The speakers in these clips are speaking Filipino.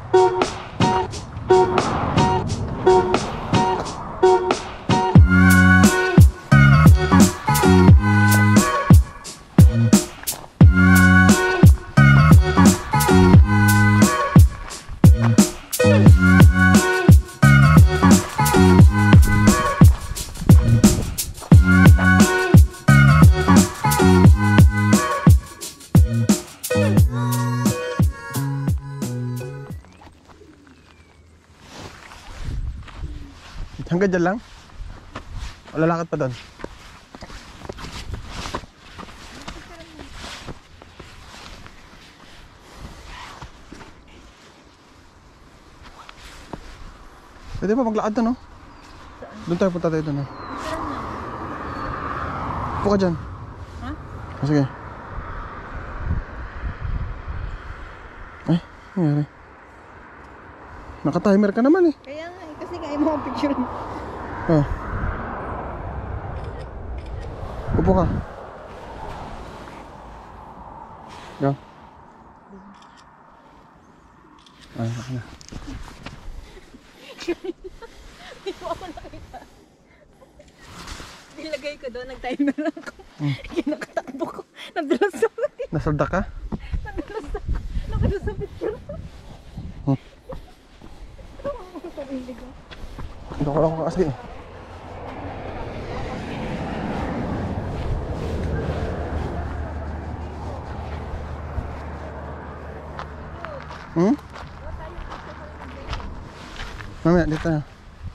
Hanggang dyan lang? O lalakad pa doon? Pwede pa maglakad doon, no? Doon tayo, punta tayo doon, no? Upo ka dyan. Ha? O, sige. Ay, nangyari. Naka-timer ka naman eh. Kaya nga, kasi kaya mo ang picture. Oh. Upo ka. Go. Ay, ako na. Hindi mo ako nakita. Nilagay ko doon, nag-timer ako. Kinakatakbo ko. Nadulas ako. Nasalda ka? Nadulas ako. Nakadulas sa picture. Doko lang ko kasi. Mamaya, dito na.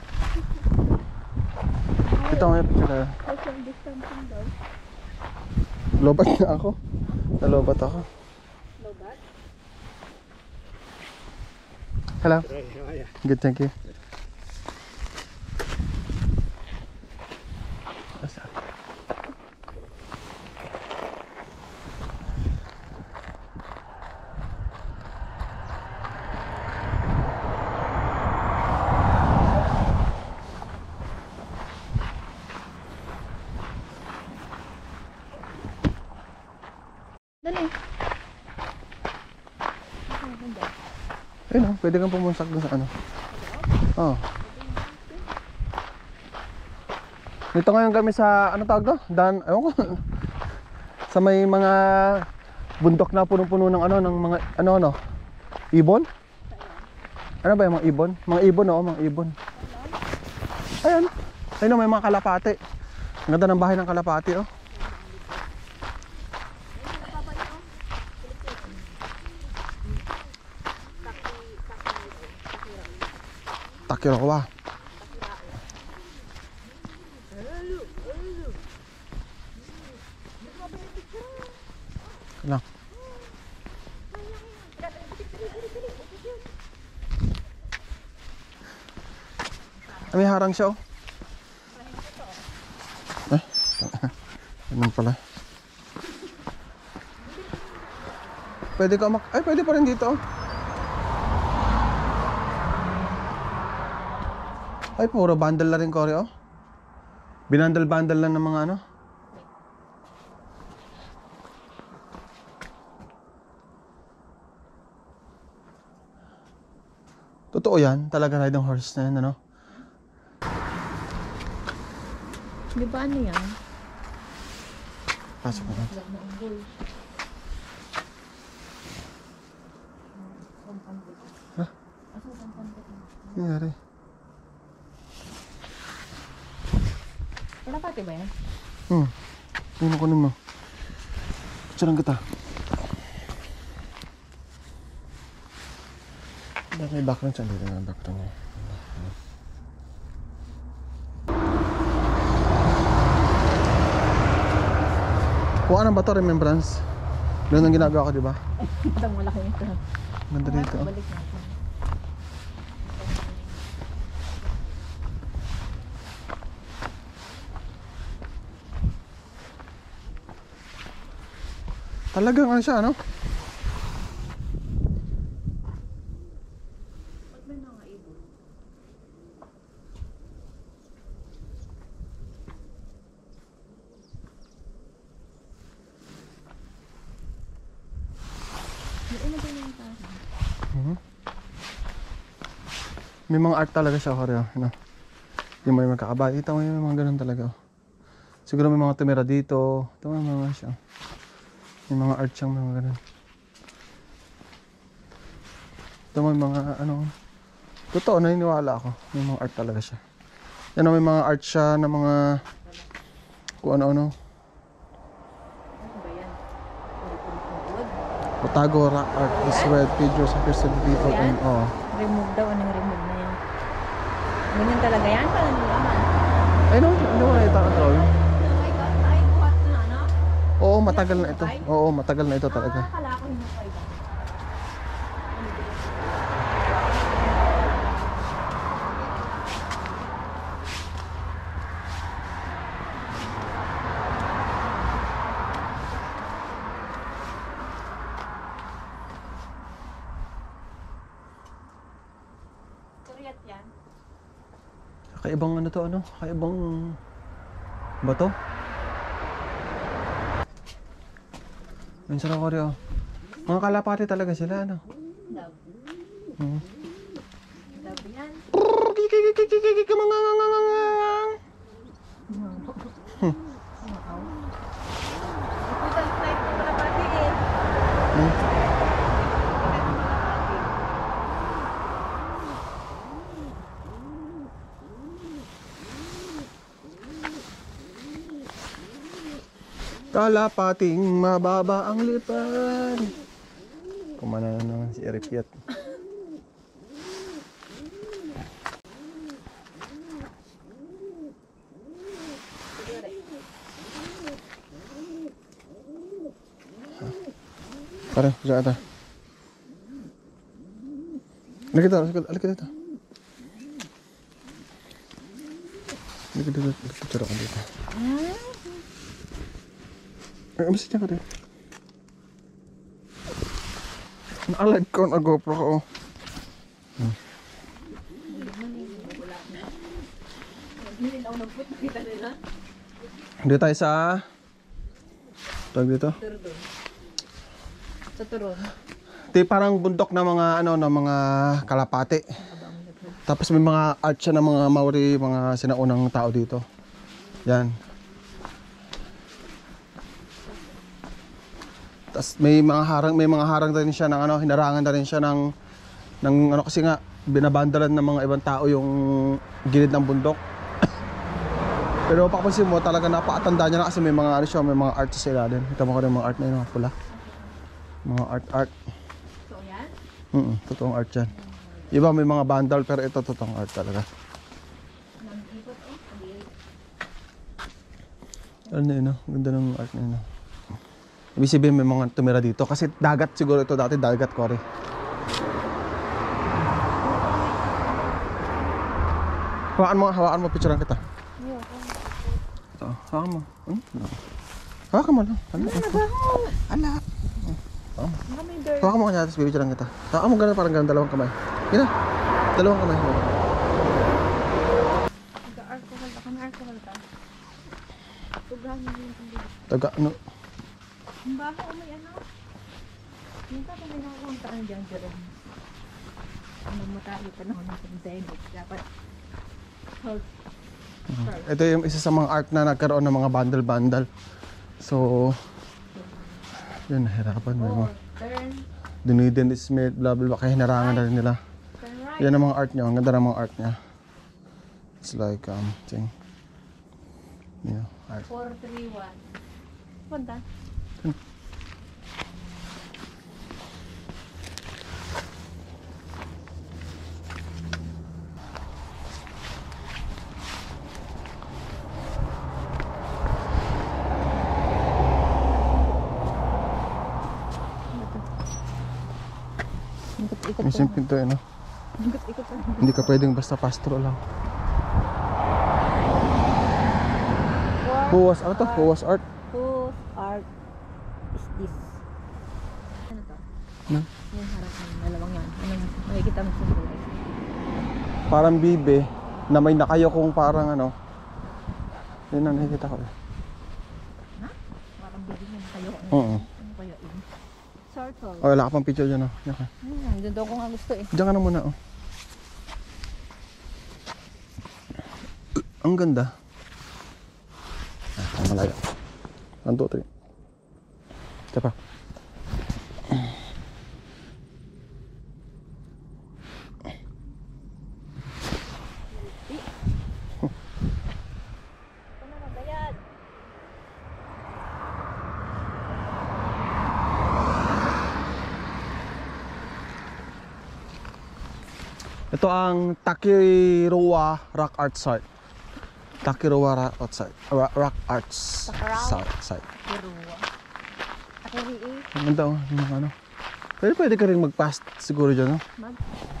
Dito may picture tayo. Social distancing daw. Lobat na ako. Nalobat ako. Lobat? Hello. Good, thank you. Dali. Ayun o, pwede kang pumunsak doon sa ano. Oo. Dito ngayon kami sa, ano tawag to? Ewan ko. Sa may mga bundok na punong-puno ng ano, ng mga, ano, ibon? Ano ba yung mga ibon? Mga ibon, oo, mga ibon. Ayan. Ayun o, may mga kalapate. Ang ganda ng bahay ng kalapate, oh. Takiro ko ba? Lang. May harang siya, oh. Ganun pala. Pwede ka ay, pwede pa rin dito, oh. Ay, puro bundle na rin, Cory, oh. Binandal-bandal lang ng mga ano. Totoo yan, talaga riding horse na yan, ano? Di ba ano yan? Pasok na. Ha? Nangyari? Kalapate ba yan? Ano kunin mo? Sarang kita. May background siya. Dito na background niya. Kuha ka ng bato, remembrance. Ganun ang ginagawa ko, di ba? Itang malaki ito. Ganda dito. Balik natin. Talagang ano siya, ano? May mga ibon. May una din yung tayo. May mga art talaga siya, Koryo. Ano? Yung may magkakabay. Ito may mga ganun talaga. Oh. Siguro may mga tumira dito. Ito may mga siya. May mga art siyang mga ganun. Ito may mga ano. Totoo, naniniwala ako. May mga art talaga siya. Yan, may mga art siya na mga kung ano-ano. Ano ba yan? Otago rock art is where figures of Christian people and oh. Remove daw. Anong remove na yan? Ganyan talaga yan? Parang nalaman. Ay no, hindi mo na ito ang drawing. Ay, what na, no? Oo, matagal na ito. Oo, matagal na ito talaga. Akala ko hindi pa iba. Koreat yan. Kaibang ano to, ano? Kaibang bato? Minsan ako rin, oh. Mga kalapati talaga sila, ano? Love. Hmm. Love yan. Wow. Ito sa type ko pala pati eh. Kalapating mababa ang lipan. Kumana na naman si Eric Yat. Pare, diyan ata. Alika dito, alika dito. Alika dito, picture ako dito. Ay, abis niya ka rin. Naalag ko na GoPro ko. Dito tayo sa... Tawag dito? Sa turon. Ito yung parang bundok na mga ano na mga kalapate. Tapos may mga art siya ng mga Maori, mga sinaunang tao dito. Yan. Tapos may mga harang din siya ng ano, hinarangan na rin siya ng ano kasi nga binabandalan ng mga ibang tao yung gilid ng bundok. Pero papansin mo talaga napakatanda niya na kasi may mga ano siya, may mga art sa ilalim. Kita mo ko rin mga art na yun, mga pula. Mga art. So yan? Totoong art yan. Iba may mga vandal pero ito totoong art talaga. Ano na yun, no? Ganda ng art na yun, no? Ibig sabihin may mga tumira dito kasi dagat siguro ito dati, dagat Cory. Hawakan mo, picturean kita. Ito, hawakan mo. Hawakan mo lang. Ala. Hawakan mo kanya, tapos bibicturean kita. Hawakan mo gano'n, parang gano'n, dalawang kamay. Yun na, dalawang kamay. Nag-alcohol ka, alcohol ka. Sobrang Taga, ano? ang baho, may ano. Minta pa may nakakunta ang dyan, Jerome. Ang magmatayo pa naman ng pandemic. Dapat health first. Ito yung isa sa mga art na nagkaroon ng mga bandal-bandal. So, yun, nahirapan mo. Turn, Dunedin is made, blah blah blah, kaya hinarangan na rin nila. turn right. Yan ang mga art niya, ang ganda ng mga art niya. It's like, thing. Yeah, art. 431. Punta. Ikot-ikot May simple to, ano? Ikot-ikot pa. Hindi ka pwedeng basta pastro lang. Who was, ano to? Who was art? Whose art is this? Ano to? No? Yung harap ng dalawang yan. Anong makikita mo sa buhay? Parang bibe na may nakayo kung parang ano. Yun ang nakikita ko. Ha? Parang bigyan mo kayo. Oo. Ano kayo yun? Circle. Oh, wala ka pang picture dyan, oh. Yan ka. Doon daw ko nga gusto eh. Diyan ka na muna, oh. Ang ganda. Ah, malaya. 1, 2, 3. Isa pa. Ano magbayad? Ito ang Takiroa Rock Art Site. Takiroa Rock Art Site. Rock Arts Takarawa. Site. Kiruwa. Akiri Ang ganda oh, yung mga ano. Pwede ka rin mag-pass siguro dyan, no? mag.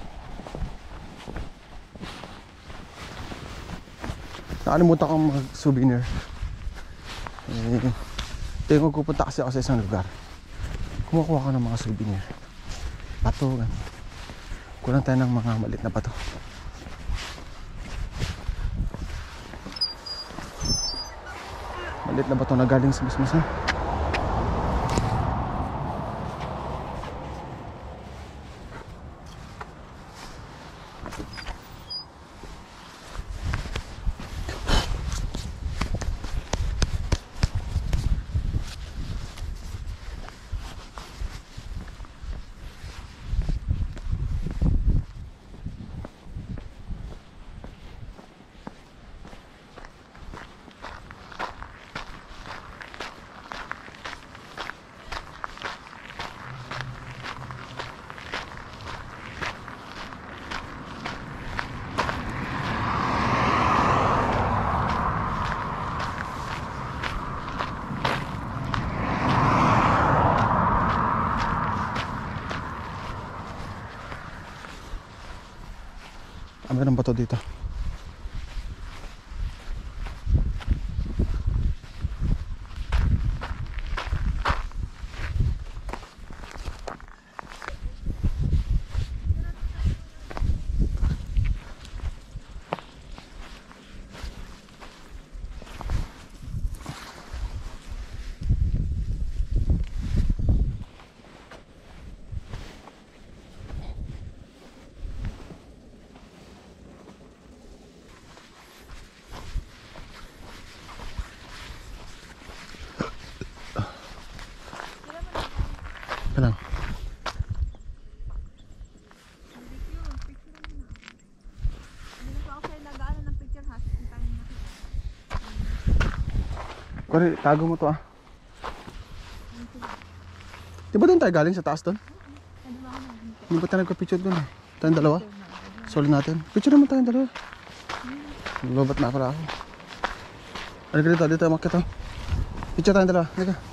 Nakalimutan kong mag-souvenir. Tingin ko pupunta kasi ako sa isang lugar. Kumukuha ka ng mga souvenir. Pato, ganun. Kulang tayo ng mga maliit na pato. Maliit na bato na galing sa mismasan. Meron bato dito. Lang. Kore, tago mo to ah. Di ba doon tayo galing sa taas doon? Hindi ba tayo nagpa-picture doon eh? Tayong dalawa? Solo natin. Picture naman tayong dalawa. Lobat na pala ako. Ano ka dito? Dito makita. Picture tayong dalawa. Halika.